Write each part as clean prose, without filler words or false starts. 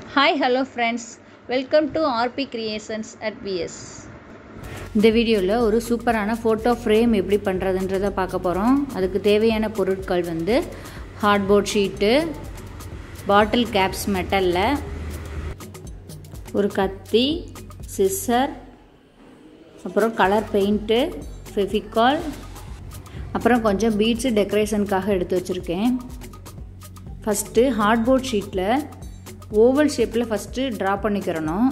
Hi, hello friends. Welcome to RP Creations at VS. இந்த வீடியோவில் ஒரு சூப்பரான ஃபோட்டோ ஃப்ரேம் எப்படி பண்ணுறதுன்றதை பார்க்க போகிறோம். அதுக்கு தேவையான பொருட்கள் வந்து ஹார்ட்போர்ட் ஷீட்டு, பாட்டில் கேப்ஸ் மெட்டலில், ஒரு கத்தி, சிசர், அப்புறம் கலர் பெயிண்ட்டு, ஃபெவிகால், அப்புறம் கொஞ்சம் பீட்ஸு டெக்கரேஷனுக்காக எடுத்து வச்சுருக்கேன். ஃபஸ்ட்டு ஹார்ட்போர்ட் ஷீட்டில் ஓவல் ஷேப்பில் ஃபஸ்ட்டு ட்ரா பண்ணிக்கிறணும்.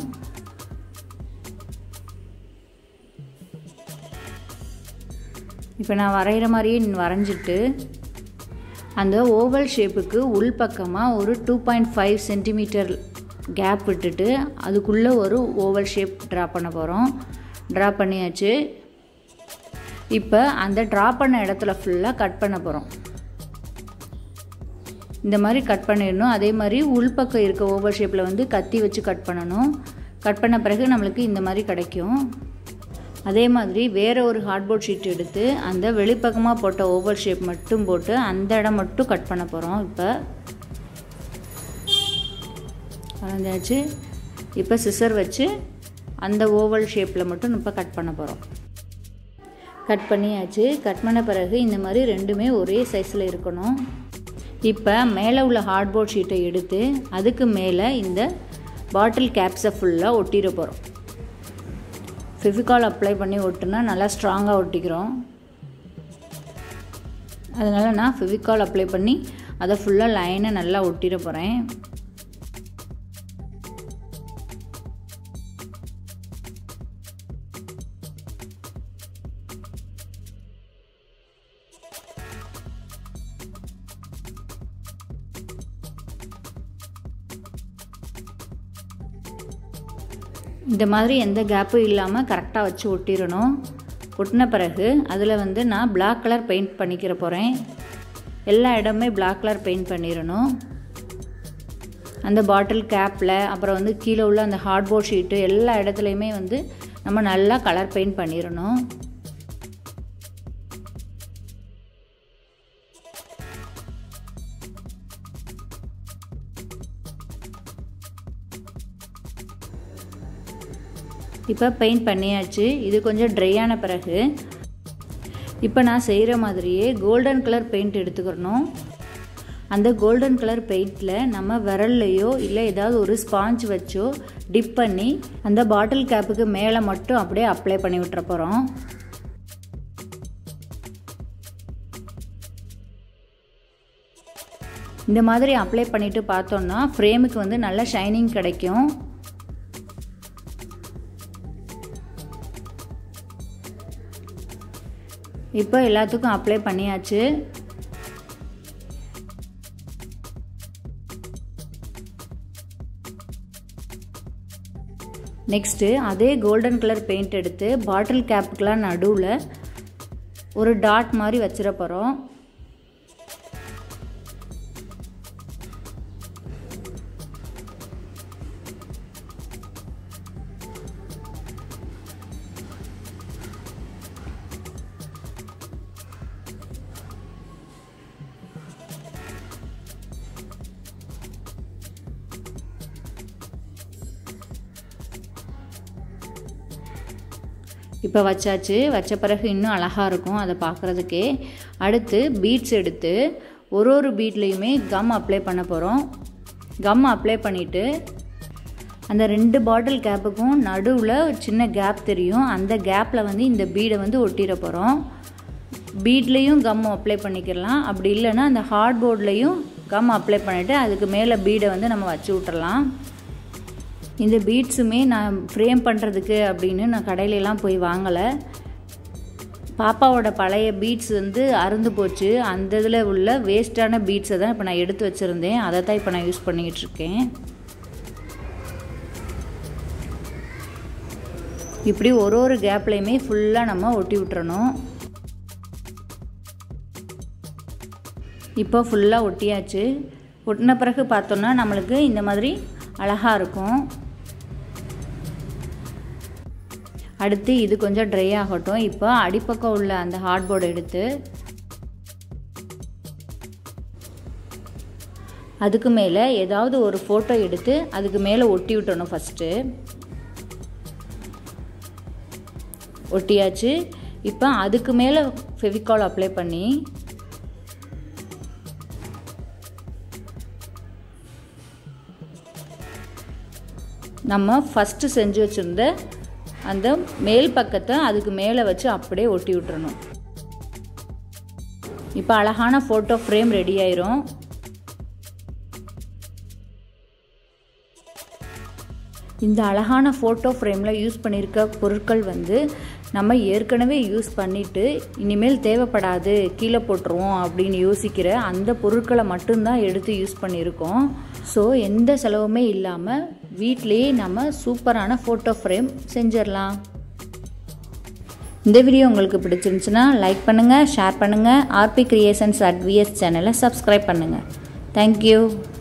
இப்போ நான் வரைகிற மாதிரியே வரைஞ்சிட்டு அந்த ஓவல் ஷேப்புக்கு உள்பக்கமாக ஒரு 2.5 சென்டிமீட்டர் கேப் விட்டுட்டு அதுக்குள்ளே ஒரு ஓவல் ஷேப் ட்ரா பண்ண போகிறோம். ட்ரா பண்ணியாச்சு. இப்போ அந்த ட்ரா பண்ண இடத்துல ஃபுல்லாக கட் பண்ண போகிறோம். இந்த மாதிரி கட் பண்ணிடணும். அதே மாதிரி உள்பக்கம் இருக்க ஓவல் ஷேப்பில் வந்து கத்தி வச்சு கட் பண்ணணும். கட் பண்ண பிறகு நம்மளுக்கு இந்த மாதிரி கிடைக்கும். அதே மாதிரி வேறு ஒரு ஹார்ட்போர்ட் ஷீட் எடுத்து அந்த வெளிப்பக்கமாக போட்ட ஓவல் ஷேப் மட்டும் போட்டு அந்த இடம் மட்டும் கட் பண்ண போகிறோம். இப்போ வரைஞ்சாச்சு. இப்போ சிசர் வச்சு அந்த ஓவல் ஷேப்பில் மட்டும் இப்போ கட் பண்ண போகிறோம். கட் பண்ணியாச்சு. கட் பண்ண பிறகு இந்த மாதிரி ரெண்டுமே ஒரே சைஸில் இருக்கணும். இப்போ மேலே உள்ள ஹார்ட்போர்ட் ஷீட்டை எடுத்து அதுக்கு மேலே இந்த பாட்டில் கேப்ஸை ஃபுல்லாக ஒட்டிட போகிறோம். ஃபெவிகால் அப்ளை பண்ணி ஒட்டுனா நல்லா ஸ்ட்ராங்காக ஒட்டிக்கிறோம். அதனால் நான் ஃபெவிகால் அப்ளை பண்ணி அதை ஃபுல்லாக லைனை நல்லா ஒட்டிட போகிறேன். இந்த மாதிரி எந்த கேப்பும் இல்லாமல் கரெக்டாக வச்சு ஒட்டிடணும். ஒட்டின பிறகு அதில் வந்து நான் பிளாக் கலர் பெயிண்ட் பண்ணிக்கிற போகிறேன். எல்லா இடமே பிளாக் கலர் பெயிண்ட் பண்ணிடணும். அந்த பாட்டில் கேப்பில் அப்புறம் வந்து கீழே உள்ள அந்த ஹார்ட்போர்ட் ஷீட்டு எல்லா இடத்துலையுமே வந்து நம்ம நல்லா கலர் பெயிண்ட் பண்ணிடணும். இப்போ பெயிண்ட் பண்ணியாச்சு. இது கொஞ்சம் ட்ரை ஆன பிறகு இப்போ நான் செய்கிற மாதிரியே கோல்டன் கலர் பெயிண்ட் எடுத்துக்கிறணும். அந்த கோல்டன் கலர் பெயிண்டில் நம்ம விரல்லையோ இல்லை ஏதாவது ஒரு ஸ்பாஞ்ச் வச்சோ டிப் பண்ணி அந்த பாட்டில் கேப்புக்கு மேலே மட்டும் அப்படியே அப்ளை பண்ணி விட்டுற போகிறோம். இந்த மாதிரி அப்ளை பண்ணிவிட்டு பார்த்தோன்னா ஃப்ரேமுக்கு வந்து நல்ல ஷைனிங் கிடைக்கும். இப்போ எல்லாத்துக்கும் அப்ளை பண்ணியாச்சு. நெக்ஸ்ட்டு அதே கோல்டன் கலர் பெயிண்ட் எடுத்து பாட்டில் கேப்புக்கெலாம் நடுவில் ஒரு டாட் மாதிரி வச்சிட போகிறோம். இப்போ வச்சாச்சு. வச்ச பிறகு இன்னும் அழகாக இருக்கும் அதை பார்க்குறதுக்கே. அடுத்து பீட்ஸ் எடுத்து ஒரு பீட்லேயுமே கம் அப்ளை பண்ண போகிறோம். கம் அப்ளை பண்ணிவிட்டு அந்த 2 பாட்டில் கேப்புக்கும் நடுவில் சின்ன கேப் தெரியும். அந்த கேப்பில் வந்து இந்த பீடை வந்து ஒட்டிட போகிறோம். பீட்லேயும் கம் அப்ளை பண்ணிக்கலாம். அப்படி இல்லைன்னா அந்த ஹார்ட்போர்ட்லேயும் கம் அப்ளை பண்ணிவிட்டு அதுக்கு மேலே பீடை வந்து நம்ம வச்சு விட்டுறலாம். இந்த பீட்ஸுமே நான் ஃப்ரேம் பண்ணுறதுக்கு அப்படின்னு நான் கடையிலலாம் போய் வாங்கலை. பாப்பாவோட பழைய பீட்ஸ் வந்து அறுந்து போச்சு. அந்த இதில் உள்ள வேஸ்ட்டான பீட்ஸை தான் இப்போ நான் எடுத்து வச்சுருந்தேன். அதை தான் இப்போ நான் யூஸ் பண்ணிக்கிட்டு இருக்கேன். இப்படி ஒரு கேப்லையுமே ஃபுல்லாக நம்ம ஒட்டி விட்டுறணும். இப்போ ஃபுல்லாக ஒட்டியாச்சு. ஒட்டின பிறகு பார்த்தோன்னா நம்மளுக்கு இந்த மாதிரி அழகாக இருக்கும். அடுத்து இது கொஞ்சம் ட்ரை ஆகட்டும். இப்போ அடிப்பக்கம் உள்ள அந்த ஹார்ட்போர்டு எடுத்து அதுக்கு மேலே ஏதாவது ஒரு ஃபோட்டோ எடுத்து அதுக்கு மேலே ஒட்டி விட்டணும். ஃபஸ்ட்டு ஒட்டியாச்சு. இப்போ அதுக்கு மேலே ஃபெவிகால் அப்ளை பண்ணி நம்ம ஃபஸ்ட்டு செஞ்சு வச்சுருந்த அந்த மேல் பக்கத்தை அதுக்கு மேலே வச்சு அப்படியே ஒட்டி விட்டுறணும். இப்போ அழகான ஃபோட்டோ ஃப்ரேம் ரெடி ஆயிரும். இந்த அழகான ஃபோட்டோ ஃப்ரேமில் யூஸ் பண்ணியிருக்க பொருட்கள் வந்து நம்ம ஏற்கனவே யூஸ் பண்ணிவிட்டு இனிமேல் தேவைப்படாது கீழே போட்டுருவோம் அப்படின்னு யோசிக்கிற அந்த பொருட்களை மட்டும்தான் எடுத்து யூஸ் பண்ணியிருக்கோம். ஸோ எந்த செலவுமே இல்லாமல் வீட்டிலேயே நம்ம சூப்பரான ஃபோட்டோ ஃப்ரேம் செஞ்சிடலாம். இந்த வீடியோ உங்களுக்கு பிடிச்சிருந்துச்சுன்னா லைக் பண்ணுங்கள், ஷேர் பண்ணுங்கள். ஆர்பி கிரியேஷன்ஸ் @VS சேனலை சப்ஸ்கிரைப் பண்ணுங்கள். தேங்க்யூ.